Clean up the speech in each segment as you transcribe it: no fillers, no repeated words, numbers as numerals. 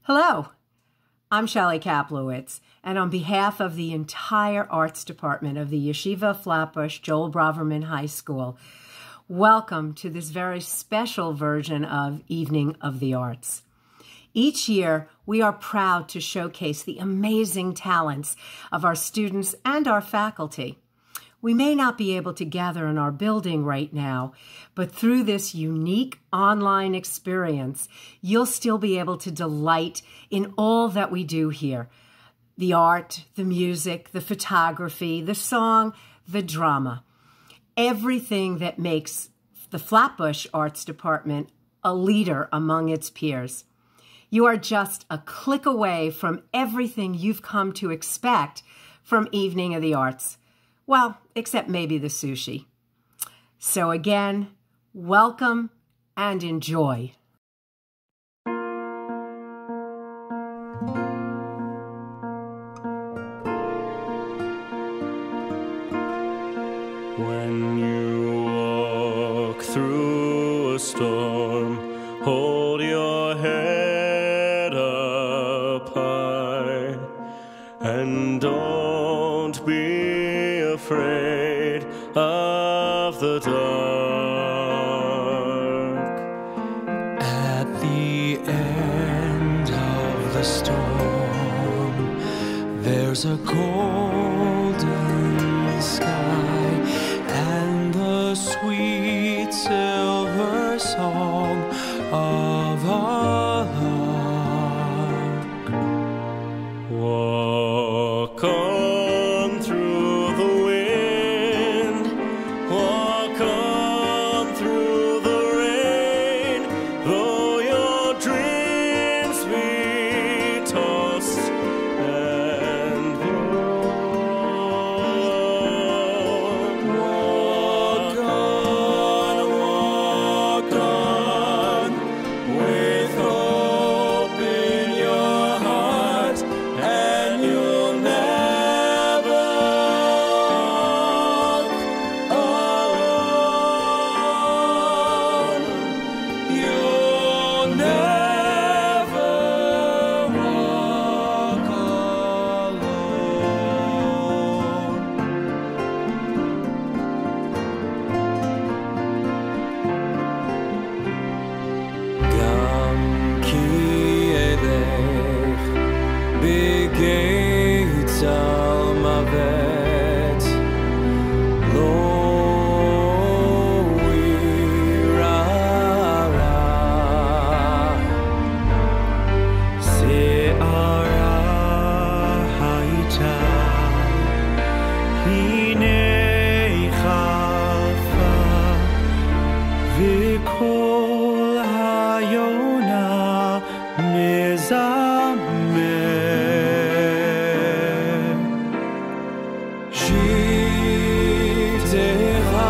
Hello, I'm Shelley Kaplowitz, and on behalf of the entire arts department of the Yeshiva Flatbush Joel Braverman High School, welcome to this very special version of Evening of the Arts. Each year, we are proud to showcase the amazing talents of our students and our faculty. We may not be able to gather in our building right now, but through this unique online experience, you'll still be able to delight in all that we do here. The art, the music, the photography, the song, the drama. Everything that makes the Flatbush Arts Department a leader among its peers. You are just a click away from everything you've come to expect from Evening of the Arts. Well, except maybe the sushi. So again, welcome and enjoy. When you walk through a storm, hold your head up high and don't be afraid of the dark. At the end of the storm, there's a golden sky and the sweet silver song of a lark. Walk on through the wind, walk on through the rain, though your dreams be tossed and blown. Walk on, with hope in your heart, and you'll never walk alone. You'll never walk alone. Gam ki elech b'geitz al mavet lo irara se'ara hayta hinei chafa v'kol hayona mezamer. Shivtecha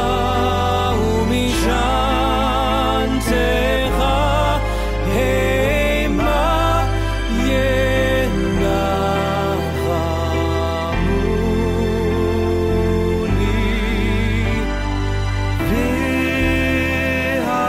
umishantecha hema yenachamuni v'hayom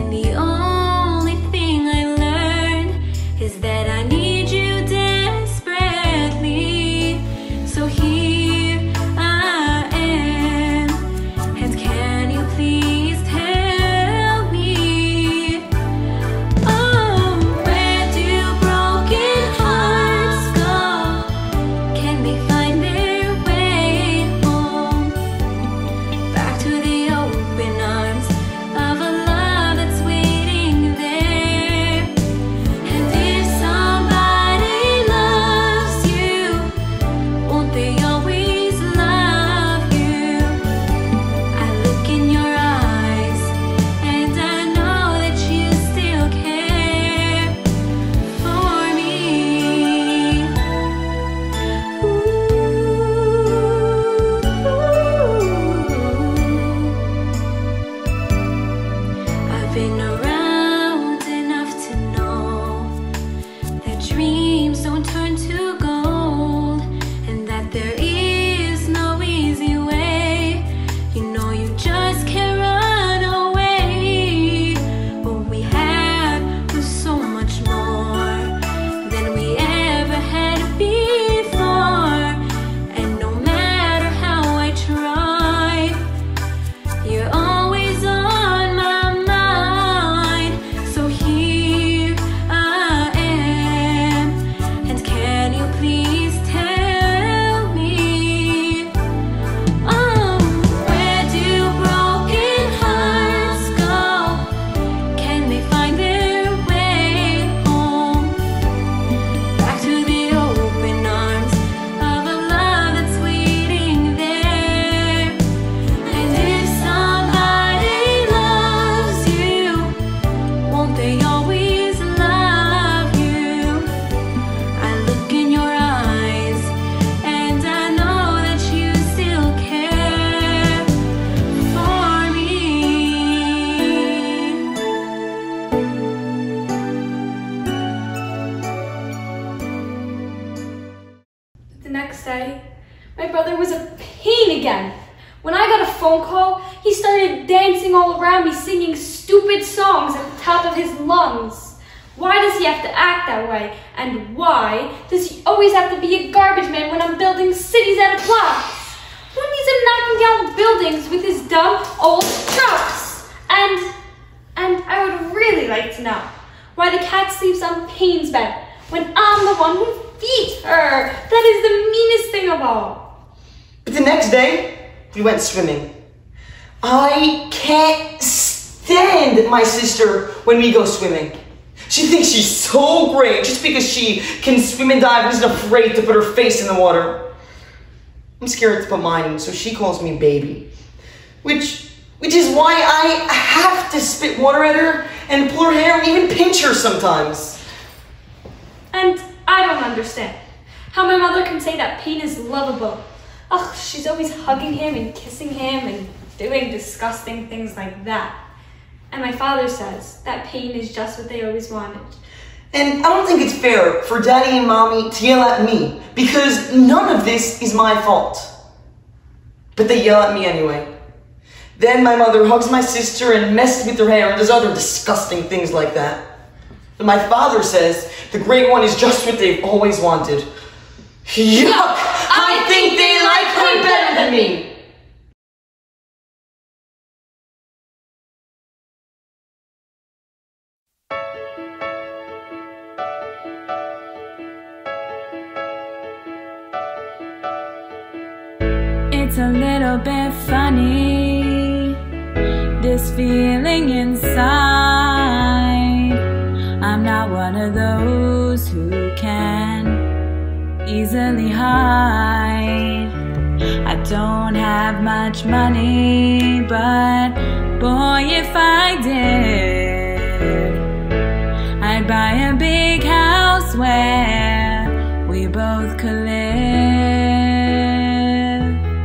And the only thing I learned is that I need you desperately. So here I am, and can you please tell me, oh, where do broken hearts go? Can they find their way home? Back to the open arms of a love that's waiting there. And if somebody loves you, won't they always love you? I look in your eyes and I know that you still care for me. I've been around enough to know that dreams don't turn to gold, and that there is no easy way. You know you just can't run away. What we had was so much more than we ever had before. And no matter how I try, you're always on my mind. So here I am, and can you please tell me, oh, where do broken hearts go? Can they find their way home? Back to the open arms of a love that's waiting there. And if somebody loves you, won't they always love you? I look in your eyes and I know that you still care for me. The next day, my brother was a pain again. When I got a phone call, he started dancing all around me, singing stupid songs at the top of his lungs. Why does he have to act that way? And why does he always have to be a garbage man when I'm building cities out of blocks? Who needs him knocking down buildings with his dumb old trucks? And I would really like to know why the cat sleeps on Payne's bed when I'm the one who feeds her. That is the meanest thing of all. But the next day, we went swimming. I can't stand my sister when we go swimming. She thinks she's so great just because she can swim and dive and isn't afraid to put her face in the water. I'm scared to put mine in, so she calls me baby. Which is why I have to spit water at her and pull her hair and even pinch her sometimes. And I don't understand how my mother can say that Payne is lovable. Ugh, she's always hugging him and kissing him and doing disgusting things like that. And my father says that Payne is just what they always wanted. And I don't think it's fair for Daddy and Mommy to yell at me because none of this is my fault. But they yell at me anyway. Then my mother hugs my sister and messes with her hair and does other disgusting things like that. And my father says the great one is just what they've always wanted. Yuck! I think they like her better than me! It's a little bit funny, this feeling inside. I'm not one of those who can easily hide. I don't have much money, but boy, if I did, I'd buy a big house where we both could live.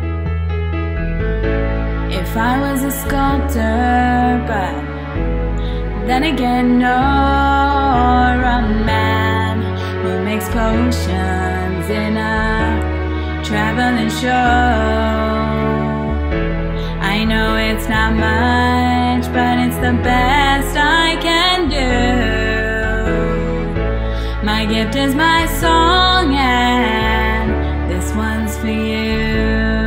If I was a sculptor, but then again, no, or a man who makes potions in a traveling show. I know it's not much, but it's the best I can do. My gift is my song, and this one's for you.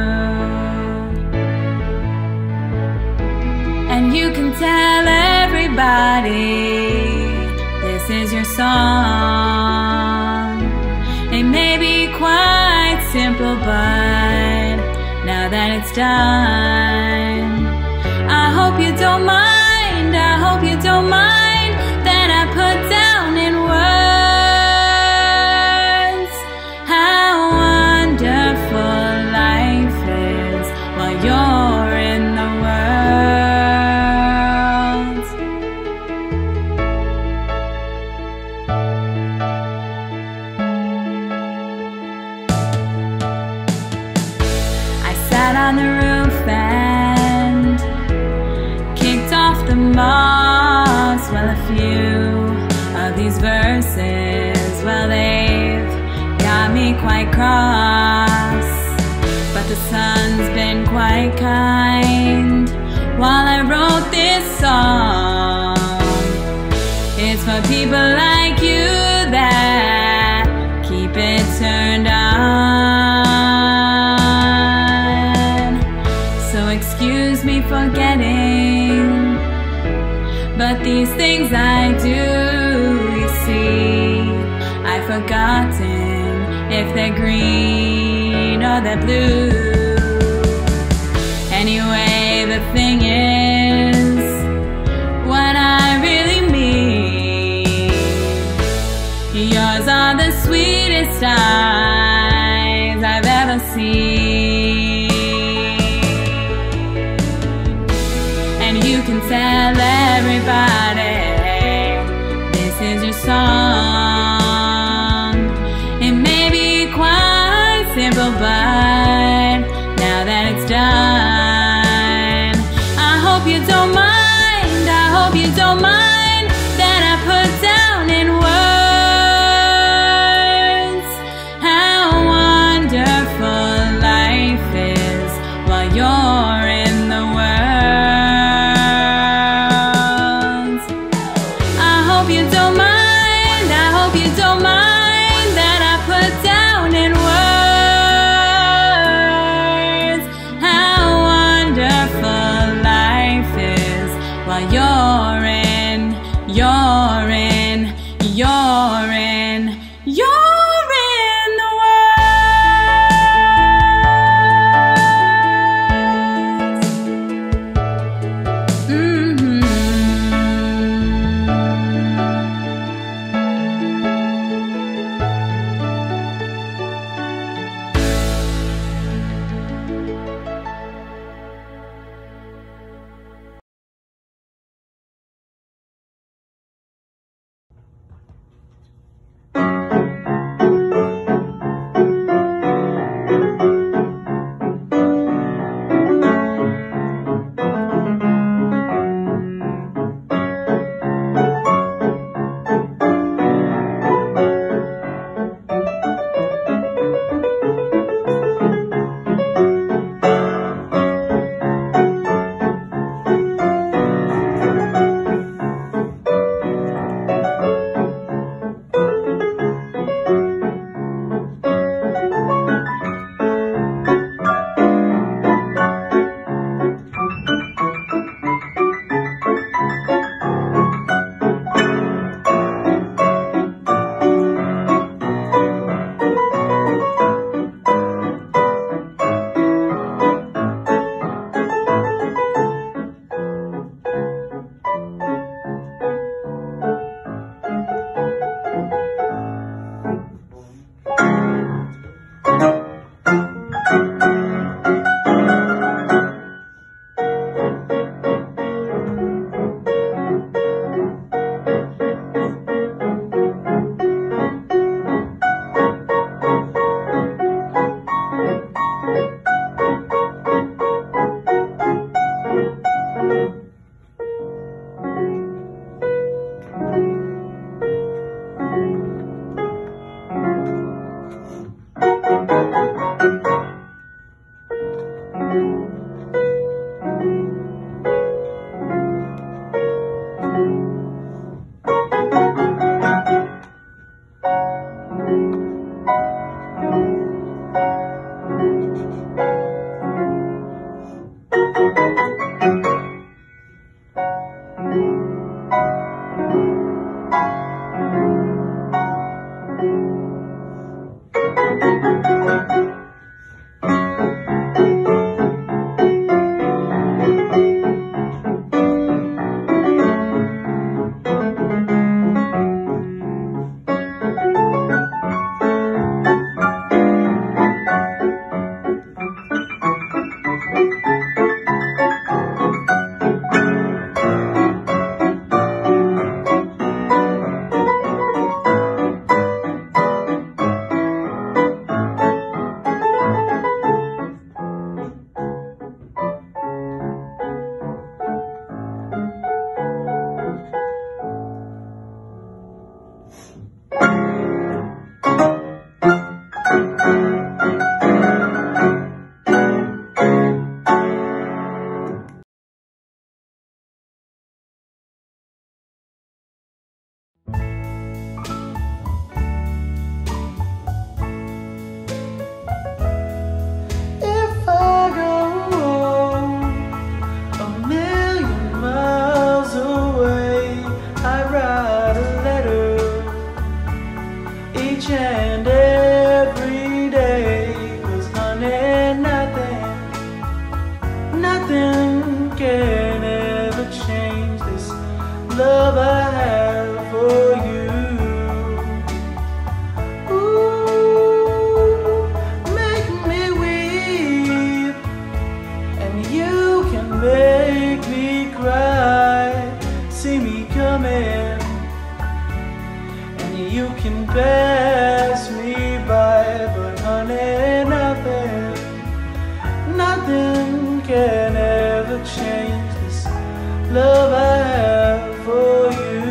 And you can tell everybody this is your song. It may be quite simple, but now that it's done, I hope you don't mind, I hope you don't mind that I put down in words how wonderful life is while you're in the world. I sat on the roof and kicked off the moss. Well, a few of these verses, well, they've got me quite cross. But the sun's been quite kind while I wrote this song. It's for people like you that keep it turned on. So excuse me for getting, but these things I do, you see, I've forgotten if they're green or they're blue. Anyway, the thing is, what I really mean, yours are the sweetest eyes I've ever seen. And you can tell everybody this is your song. It may be quite simple, but now that it's done, I hope you don't mind, I hope you don't mind that I put down in words how love I have for you. Ooh, make me weep, and you can make me cry. See me coming, and you can pass me by, but honey, nothing can ever change this love I have for you.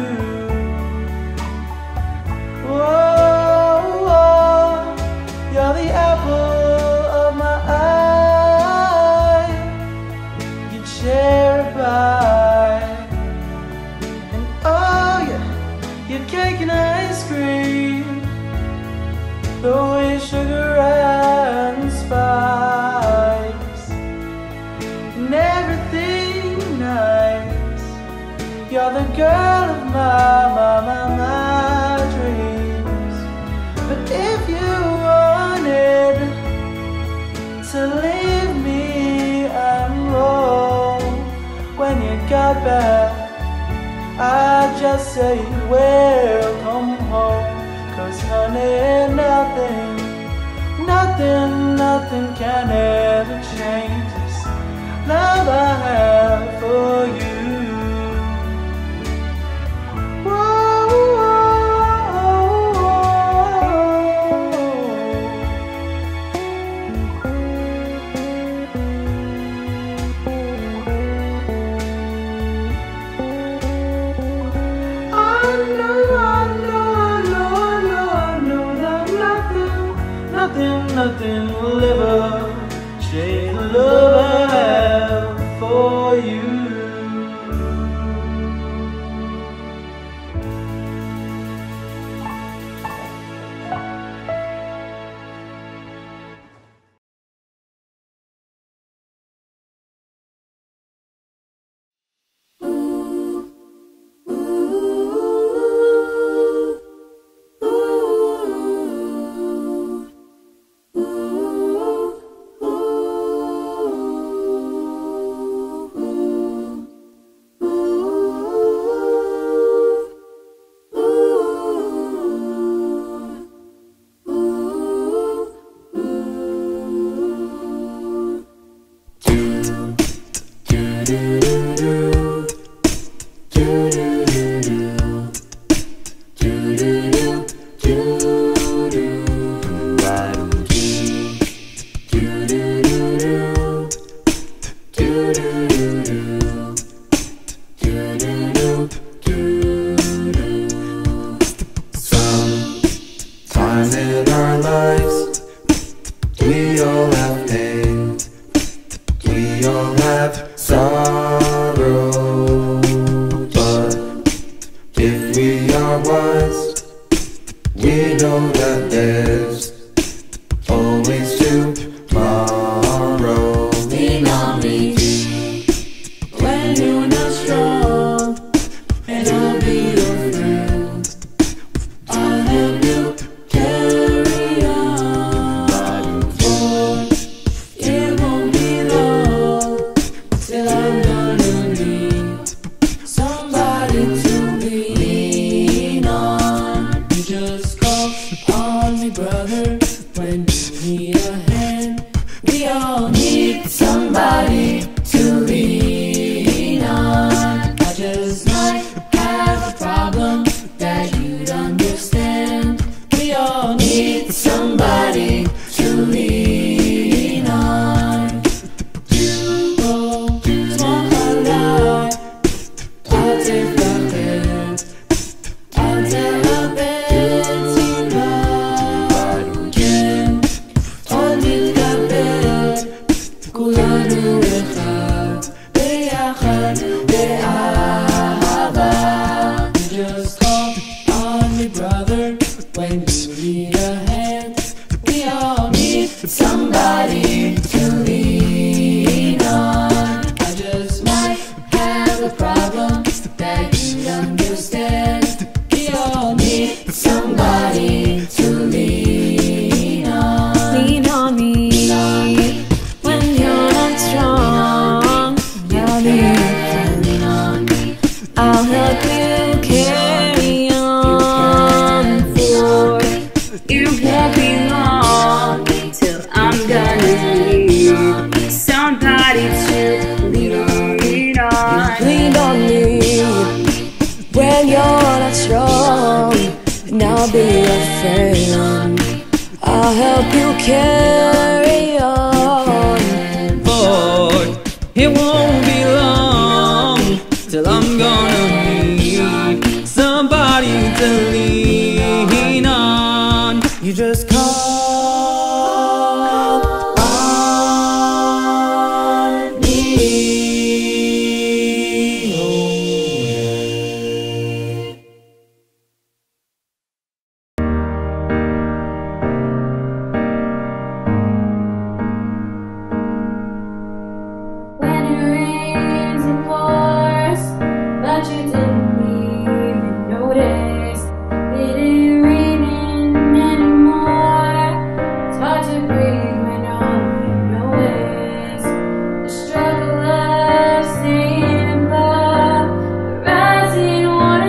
Whoa, whoa, you're the apple of my eye, you cherry pie, and oh yeah, your cake and ice cream, throw away sugar and spice, and everything nice. You're the girl of my dreams. But if you wanted to leave me and roll, when you got back, I'd just say, welcome home. 'Cause honey, nothing can ever change this love I have for you. Nothing will ever change the love I have for you. Sometimes in our lives, we all have pain, we all have sorrow, but if we are wise, we know that there's always tomorrow. Lean on me when you're not strong, and I'll be your friend. I'll help you carry on, for it won't be long till I'm gonna need somebody to lean on. You just call on me, brother, when you need a hand. We all need somebody to lean on. I just might have a problem that you'd understand. We all need somebody to lean on. Oh, small alive, I'll take the bed. I'll tell the bed to love again. Only the bed, כולנו אחד, ביחד, באהבה. Just call on me, brother, when you need a hand. We all need somebody to lean on. I just might have a problem that you understand. We all need somebody to lean on. Lean on me when you're not strong. I'll be your friend. I'll help you you're not strong, and I'll be your friend. I'll help you carry on. Boy, it won't be long till I'm gonna need somebody to lean on. You just call on me. When it rains, it pours, but you didn't even notice. It ain't raining anymore. It's hard to breathe when all you know is the struggle of staying above the rising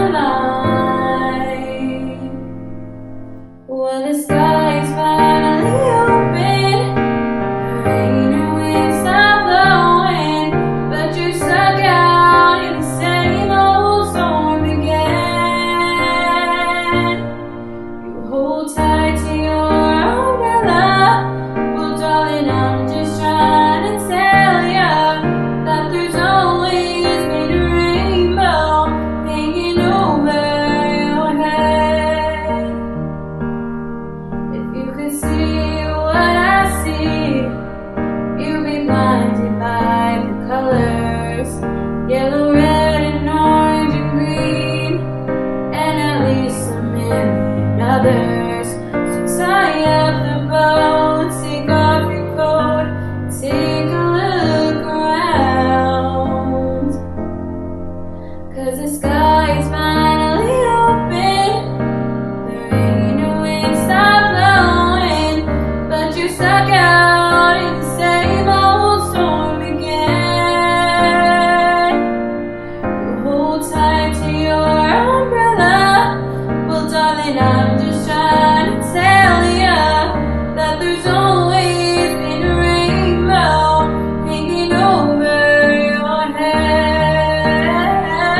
waterline. Well, the sky's finally open. The rain and wind stop blowing, but you're stuck out in the same old storm again. You hold tight to your umbrella. Well, darling, I'm just trying to tell ya that there's always been a rainbow hanging over your head. If you could see what I see, you'd be blinded by the colors, yellow, red, and orange, and green, and at least a million others. So tie up the boat, take off your coat, take a look around. 'Cause the sky is finally open. The rain and wind stop blowing, but you're stuck out in the same old storm again. You hold tight to your umbrella. Well, darling, I'm just trying to tell ya that there's always been a rainbow hanging over your head.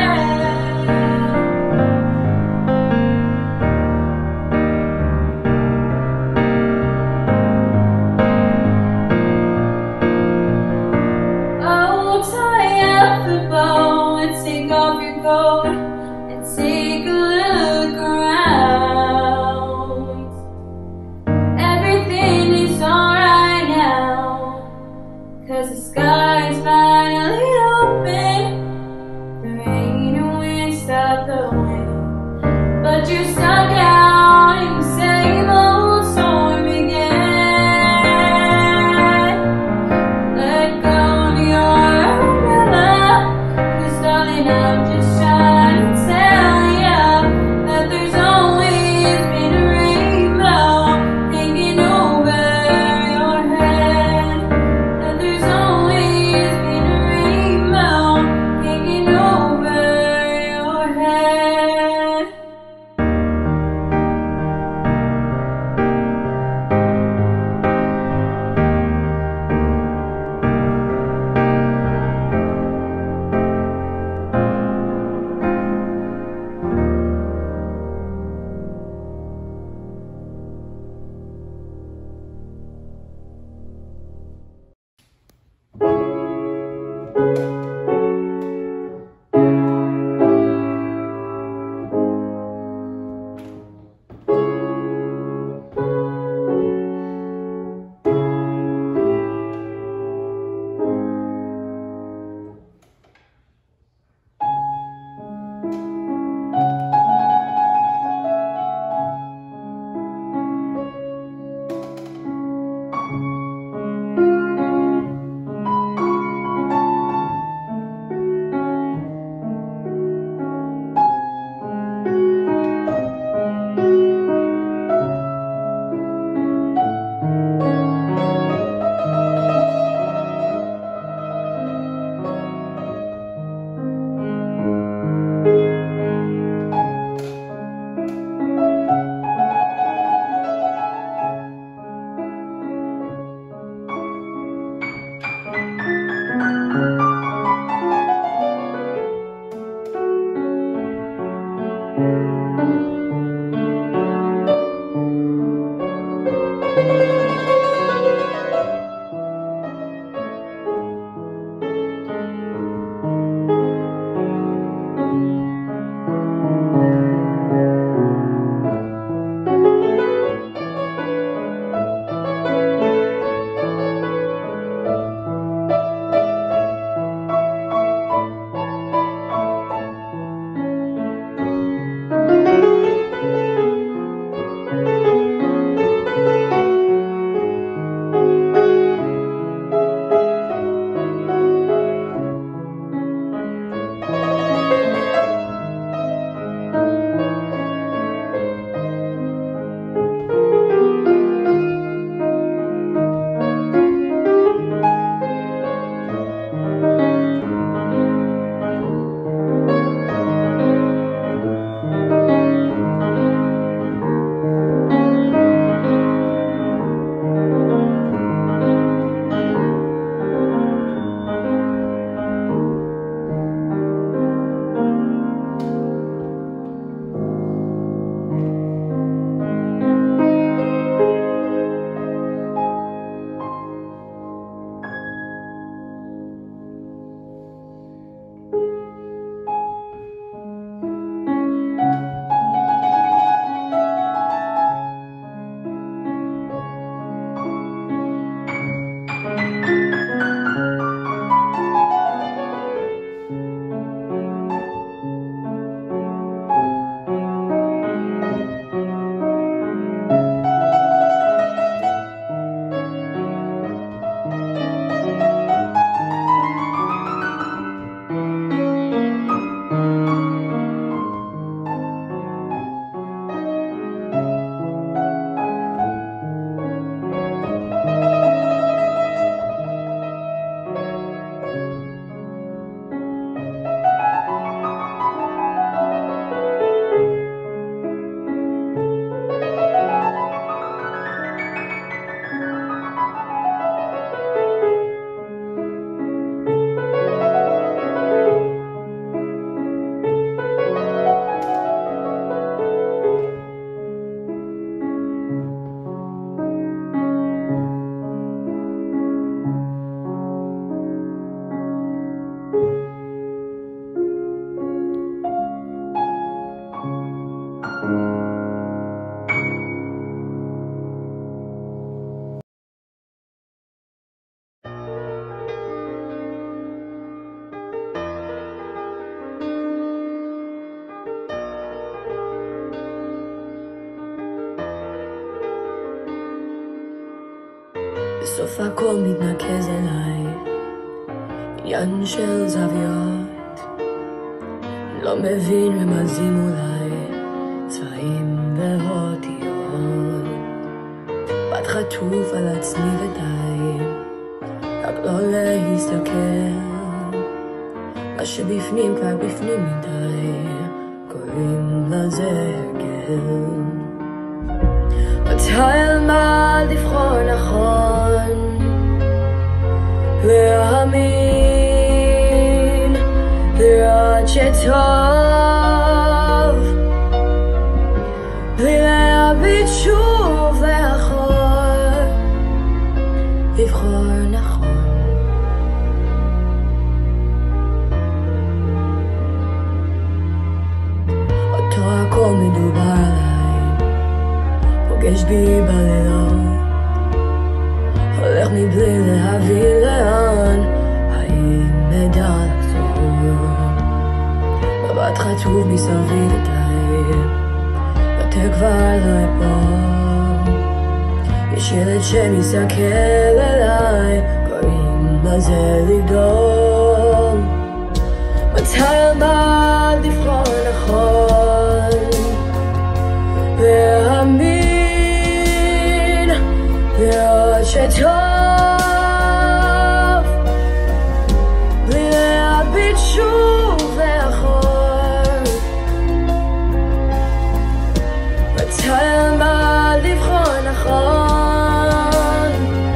Oh, tie up the bow and take off your coat and take a look around. Everything is alright now, 'cause the sky's finally open. The rain and wind stop blowing, but you're stuck out in the same old storm again. Let go of your umbrella, 'cause darling, I'm just trying to tell ya that there's always been a rainbow hanging over your head. That there's always been a rainbow hanging over your head. בסוף הכל מתנקז אליי, עניין של זוויות, לא מבין רמזים אולי, צבעים ואותיות. בת חטוף על עצמי ודי, רק לא להסתכל, מה שבפנים כבר בפנים מדי, קוראים לזה הרגל. מתי אלמד לבחור נכון, להאמין, לראות שטוב, בלי להביט שוב לאחור, לבחור נכון. אותו הכל מדובר עליי, פוגש בי בלילות, הולך מבלי להבין לאן, האם נדע לחזור. מבט חטוף מסביב די, יותר כבר לא אפול, יש ילד שמסתכל אליי, קוראים לזה לגדול. מתי אלמד לבחור נכון, להאמין, לראות שטוב, בלי להביט שוב לאחור. מתי אלמד לבחור נכון,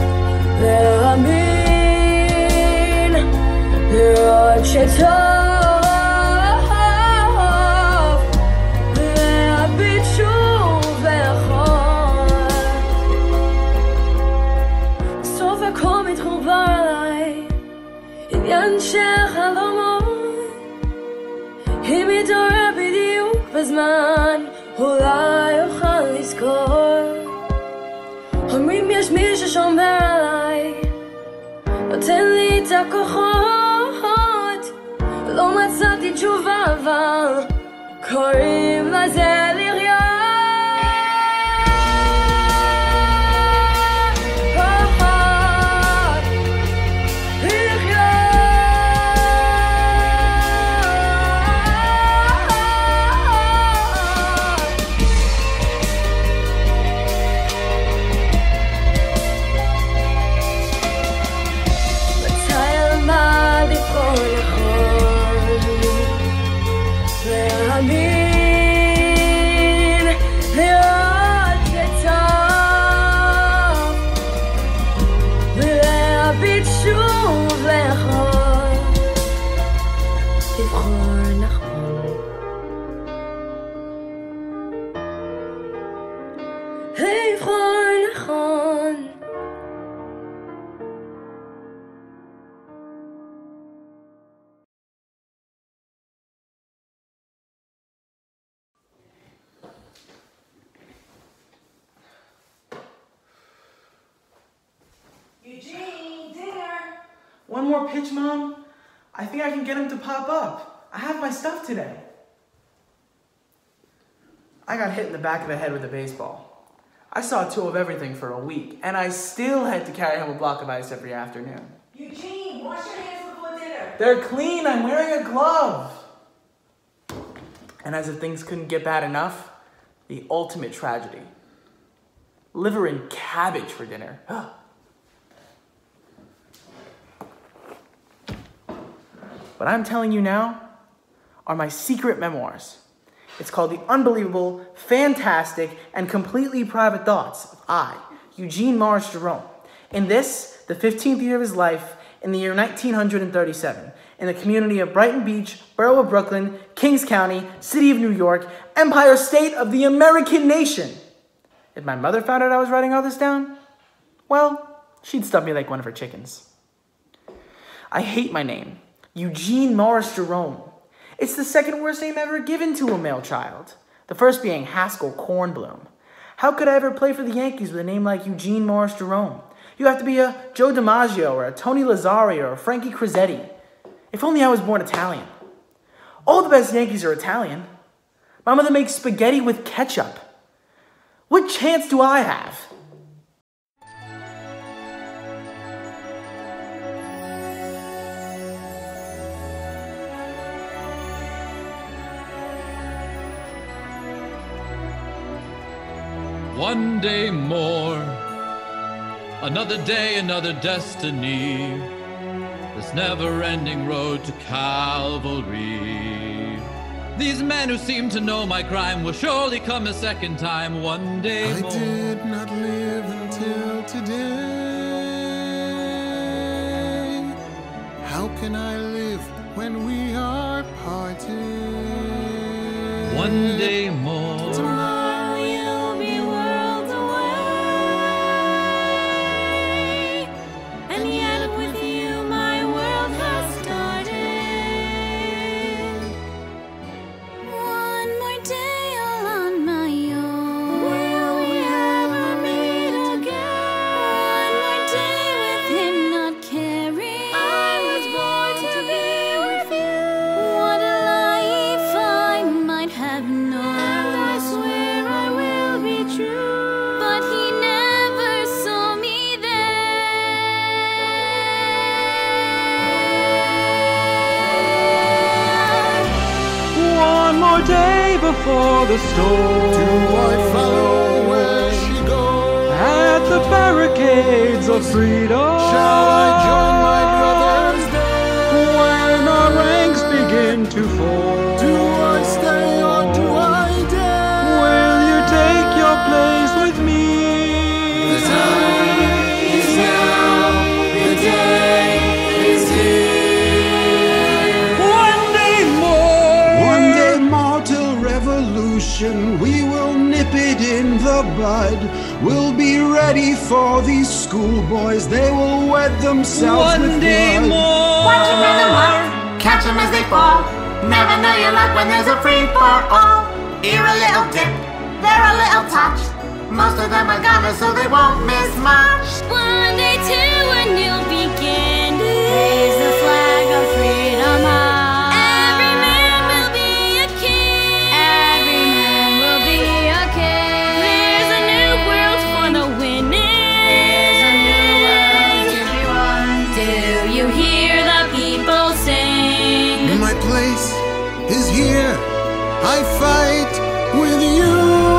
להאמין, לראות שטוב, הזמן אולי אוכל לזכור. אומרים יש מי ששומר עליי, נותן לי את הכוחות. לא מצאתי תשובה אבל קוראים לזה לחיות. Eugene, dinner! One more pitch, Mom? I think I can get him to pop up. I have my stuff today. I got hit in the back of the head with a baseball. I saw a tool of everything for a week, and I still had to carry home a block of ice every afternoon. Eugene, wash your hands before dinner. They're clean. I'm wearing a glove. And as if things couldn't get bad enough, the ultimate tragedy. Liver and cabbage for dinner. What I'm telling you now are my secret memoirs. It's called The Unbelievable, Fantastic, and Completely Private Thoughts of I, Eugene Morris Jerome. In this, the 15th year of his life, in the year 1937, in the community of Brighton Beach, Borough of Brooklyn, Kings County, City of New York, Empire State of the American Nation. If my mother found out I was writing all this down, well, she'd stuff me like one of her chickens. I hate my name, Eugene Morris Jerome. It's the second worst name ever given to a male child, the first being Haskell Kornblum. How could I ever play for the Yankees with a name like Eugene Morris Jerome? You have to be a Joe DiMaggio or a Tony Lazzari or a Frankie Crisetti. If only I was born Italian. All the best Yankees are Italian. My mother makes spaghetti with ketchup. What chance do I have? One day more, another day, another destiny, this never-ending road to Calvary. These men who seem to know my crime will surely come a second time one day more. I did not live until today. How can I live when we are parted? One day more. Tomorrow you'll be worlds away, and yet with you my world has started. One more day all on my own. Will we ever meet again? One more day with him not caring. I was born to be with you. What a life I might have known. And I swear I will be true. But he never saw me there. One more day before the storm. Do I follow where she goes? At the barricades of freedom. Shall I join my brothers there? When our ranks begin to fall. Do I stay or do I dare? Will you take your place with me? The time is now, the day is here. One day more. One day more till revolution, we will nip it in the bud. We'll be ready for these schoolboys, they will wed themselves One with day blood. more. Watch them as they walk, catch them as they fall. Never know your luck when there's a free for all. Here a little dip, there a little touch. Most of them are gonna, so they won't miss much. One day too, when you'll begin to raise the flag of freedom high. Every man will be a king. Every man will be a king. There's a new world for the winning. There's a new world to be won. Do you hear the people sing? My place is here. I fight with you.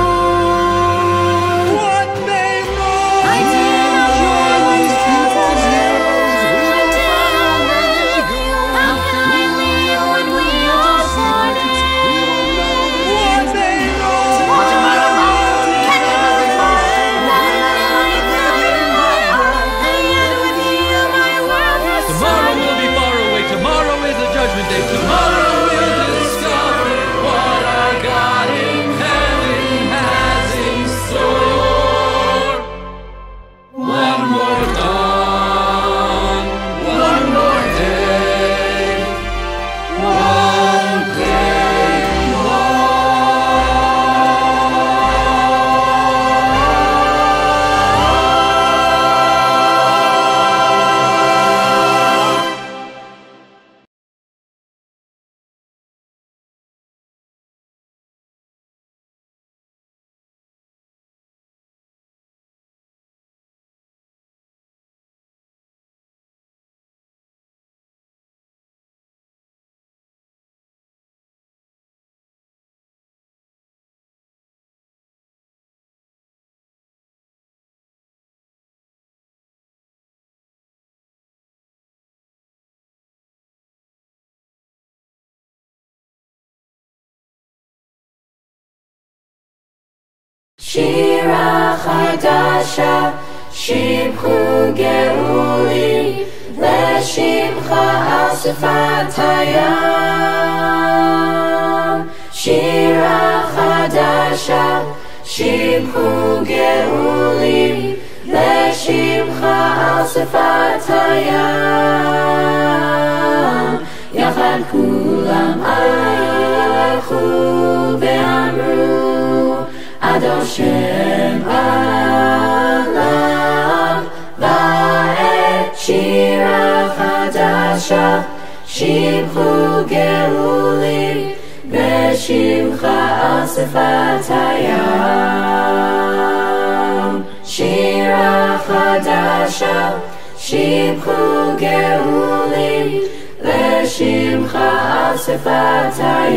שירה חדשה, שיבחו גאולי, לשמך על שפת הים. שירה חדשה, שיבחו גאולי, לשמך על שפת הים. יחד כולם הלכו ואמרו, אדון שם עליו, ואת שירה חדשה, שיבחו גאולי, בשמך על שפת הים. שירה חדשה, שיבחו גאולי, לשמך על שפת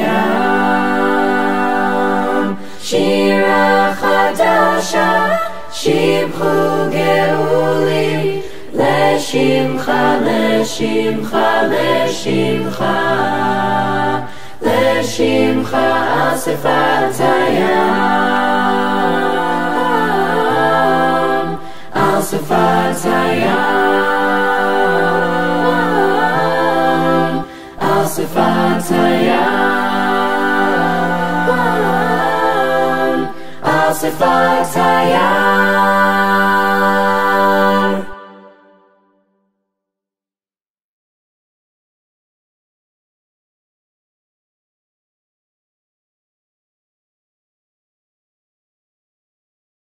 הים. שירה חדשה, שיבחו גאולי, לשמך, לשמך, לשמך, לשמך על שפת הים, על שפת הים, על שפת הים, על שפת הים.